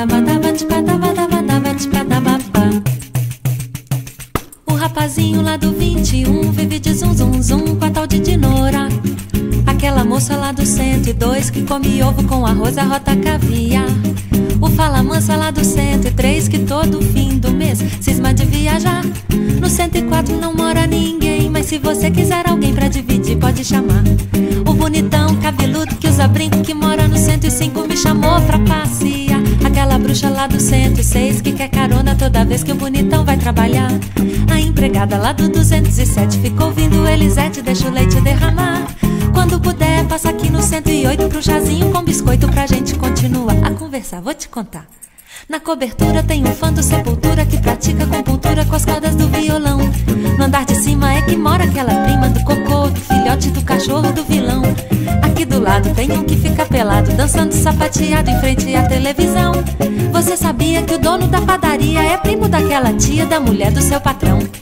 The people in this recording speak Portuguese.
O rapazinho lá do 21 vive de zum zum zum com a tal de Dinora. Aquela moça lá do 102 que come ovo com arroz, arrota caviar. O fala mansa lá do 103 que todo fim do mês cisma de viajar. No 104 não mora ninguém, mas se você quiser alguém pra dividir pode chamar. O bonitão cabeludo que usa brinco que mora no 105 me chamou pra passear. Aquela bruxa lá do 106 que quer carona toda vez que o bonitão vai trabalhar. A empregada lá do 207 ficou ouvindo Elisete, deixa o leite derramar. Quando puder, passa aqui no 108 pro chazinho com biscoito pra gente continuar a conversar, vou te contar. Na cobertura tem um fã do Sepultura que pratica acupuntura com as cordas do violão. No andar de cima é que mora aquela prima do cocô, do filhote do cachorro do vilão. Aqui do lado tem um que fica pelado, dançando sapateado em frente à televisão. Você sabia que o dono da padaria é primo daquela tia da mulher do seu patrão?